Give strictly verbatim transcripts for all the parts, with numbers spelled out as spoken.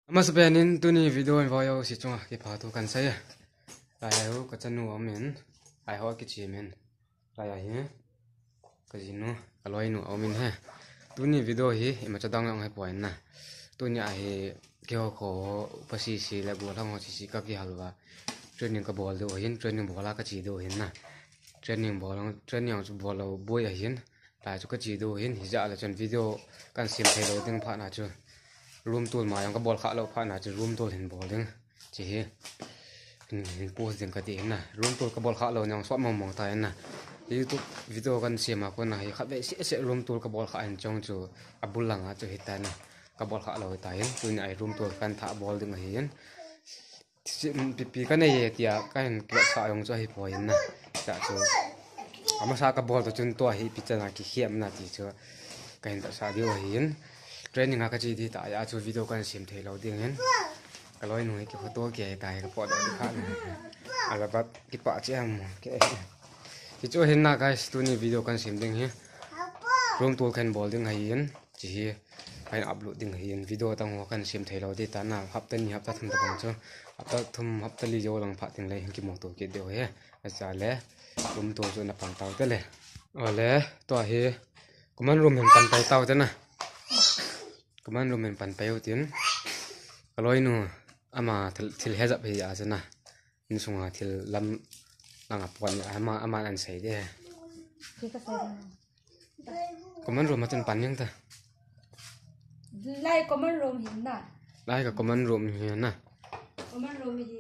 Mas benin tu ni video en voyo si chunga ki pha tu kan sai la ya hu ka chanu amen ai ho ki chi men la ya hi ka jinu aloi nu amen he tu ni video hi ima cha dang hai point na tu ni ai ke ho ko pasi si la bu lang ho si si ka ki halwa training ka bol do hin training bola ka chi do hin na training bol training chu bol lo boy a hin la chu ka chi do hin hi ja la chan video kan sim thai lo ding pha na chu room tool mà yang ka ball kha lo pha na chi room tool hin ball ding chi hi hin post ding ka ti na room tool ka ball kha lo nyang swap mong mong ta na youtube video kan sim ma ko na hi kha be se se room tool ka ball kha an chong chu abul langa chu hi ta na ka ball kha lo ta hin tu ni ai room tool kan tha ball ding hi hin pi pi ka ne ye tia ka hin ka sa yong chu hi po hin na ta chu ama sa ka ball to chun to hi pi cha na ki hiam na ti chu ka hin ta sa dio hin training ha ka chi di ta ya chu video kan sim thei lo ding hen ka loi nu ki photo ke ta ka po do kha na ala bat ki pa chi am ke ki chu hen na guys tu ni video kan sim ding he room tool kan bol ding hai hen chi hi ai upload ding hai hen video tang ho kan sim thei lo di ta na hafta ni hafta thum ta bang chu hafta thum hafta li jo lang pha ting lai ki mo to ke de he a cha le room tool chu na pang taw te le ole to hi kuman room hen pan tai taw te na kuman room en pan payo tin kaloi nu ama thil thil hezap hi a jana in sunga thil lam langa pon ama ama an sei de ki ka sai kuman room atin pan yang ta lai common room hin na lai ka kuman room hi na common room hi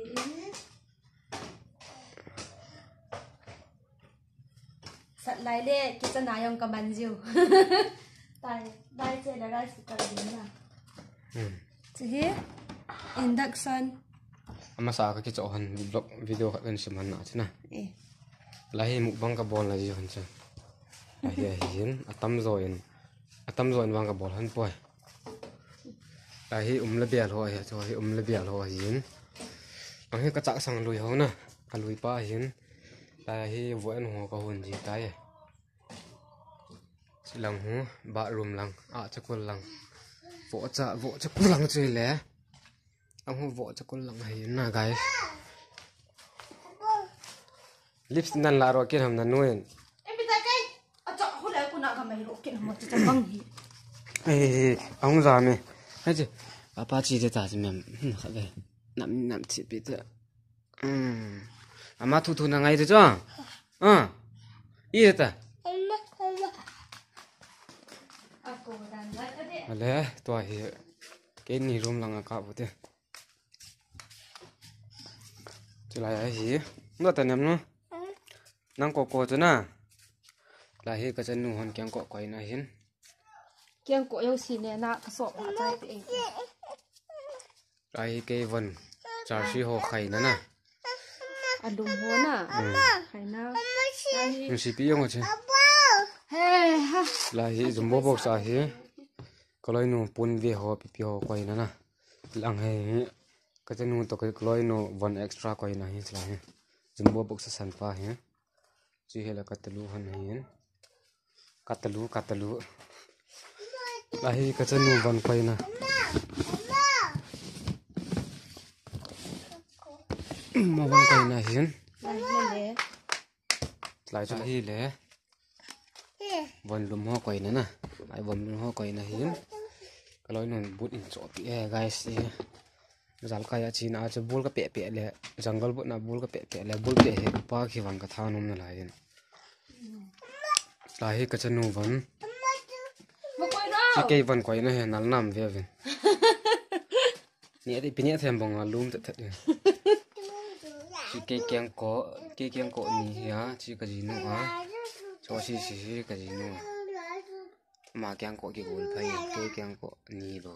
sat lai le kitchen ayong ka banjiu tai dai che la rice cooker din na hm chi induction ama sa ka ki cho han vlog video kha kan siman na china eh lai mu bang ka bol la ji han cha lai hi hin atam zoin atam zoin wang ka bol han poi lai hi um la bial ho hi cho hi um la bial ho hin ang hi ka chak sang lui ho na ka lui pa hin lai hi vo an ho ka hun ji tai lang hu ba room lang a chakul lang vo cha vo chakul lang chui le ang hu vo chakul lang hai na guys lips nan la ro kin ham na nuin em bi ta kai a cho hu la ku na ka mai ro kin mo cha bang hi eh ang za me hai ji papa chi de ta ji mem kha le nam nam chi bi de um ama thu thu na ngai de cho a i de ta ale to hi ke ni room lang ka bu de chula ya hi no ta nem no nang ko ko cha na la hi ka chen nu hon kyang ko koi na hin kiang ko yo si ne na ka so pa chai te la hi ke von char shi ho khai na na alum ho na khai na ni si pi yong che he ha la hi jumbo box a hi koloi nu pun ve ho pi pi ho koi na na lang he ka chen nu to koloi nu one extra koi na hi chla he jumbo box san pa he chi hela ka tlu han hin katalu katalu la hi ka chen nu van koi na ma van koi na hin lai le lai chu hi le von lum ho koi na na ai von lum ho koi na hin kaloi non but in cho pi e guys e zal ka ya chin a che bul ka pe pe le jungle but na bul ka pe pe le bul pe he pa khi wang ka tha nom na lai den lai ka chanu von mo koi na chi ke von koi na he nal nam ve ven ni ati pinya them bong lum ta that chi ke kyang ko ke kyang ko ni ya chi ka ji nu ha cho si si ka ji nu mà kyang ko ki gol phai ke kyang ko ni lo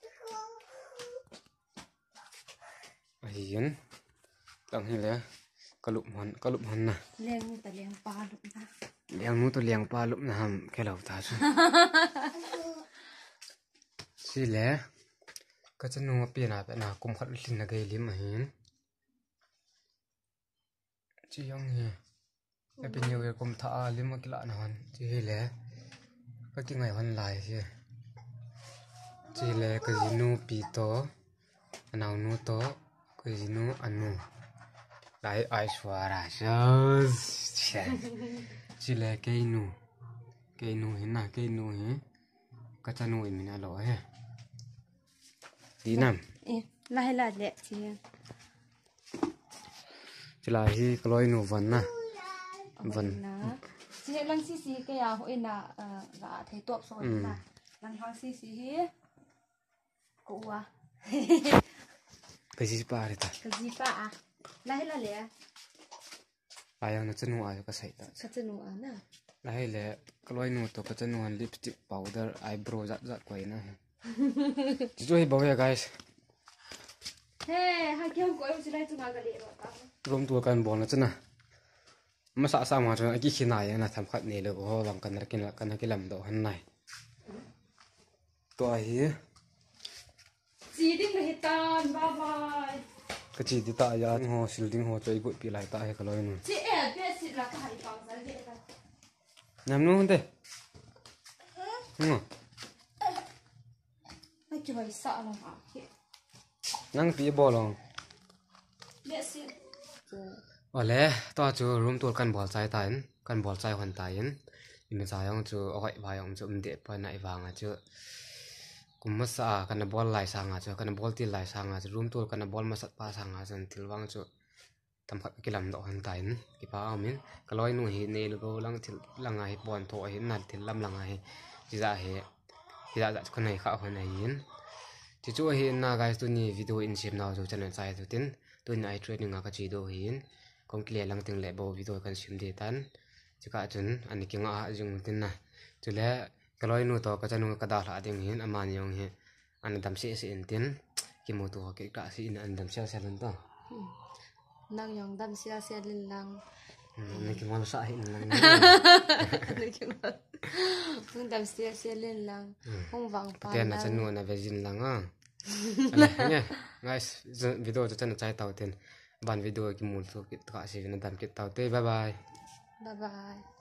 hiền tang hi le kalup man kalup man na leng mu ta leng pa lu na liang nu to liang pa lup na ham ke lau ta chu si le ka chanu pi na pe na kum khat lin na ge lim a hin chi yong hi happy new year kum tha lim ma kila na han chi hi le ka ki ngai han lai hi chi le ka jinu pi to anau nu to cái gì nu anu lại ai xóa ra sao chỉ là cây nu cây nu thế nào cây nu thế cái chân nuôi mình là lỗi ha tí nằm lại là đẹp chị chỉ là khi cái lối nu vần na vần chị lăng xí xí cái à hội là là thấy tuột rồi mà lăng hoang xí xí cụ à cái gì ba đấy ta cái gì ba à lại là lẽ ai ăn nó chân nuôi cái sấy ta cái chân nuôi nè lại là cái lối nu to cái chân nuôi lipstick powder eyebrow giặt giặt quay na chỉ cho hi bảo vệ guys hey hai kia không có em chỉ lại chung cái lẽ rồi room tour kan bon na chana ma sa sa ma chana ki khinai na tham khat ne lo ho lam kan kin la kan ki lam do han nai to hi chỉ đinh là tan bye bye ka chi ti ta ya ho shielding ho choi gu pi lai ta he ka loi nu chị em biết chị là cái hải phòng sao vậy ta nam nu hon te ngo nó chơi sợ là hả nang pi bo long biết chị ole to chu room tour kan bol chai tain kan bol chai hon tai in in sa yong chu oi vai yong chu de pa nai wanga chu kum ma sa kan bol lai sa nga chu kan bol ti lai sa nga chu room tour kan bol ma sat pa sa nga chan thil wang chu tam khat ki lam do han tain ki pa amin ka loi nu hi ne lo go lang thil langa hi pon tho hi na thil lam langa hi ji za he ji za kan nei kha hon nei in ti chu hi na guys tu ni video in sim now chu channel chai tu tin tu nai training nga ka chi do hin kong clear lang ting le bo video kan sim de tan chika chun ani ki nga jung tin na chule kaloi nu to ka chanu ka da la ding hin aman yong he an dam se se in tin ki mo to ke ka si in an dam sel sel to năng yong đam xia xia lên lăng ni ki mo sa hin lang năng đam xia xia lên lăng không vắng pa ten na chanu na vejin lang a ale nya guys video cho chanu chai tau tin ban video ki mul to ki ka si na dam ki tau te bye bye bye bye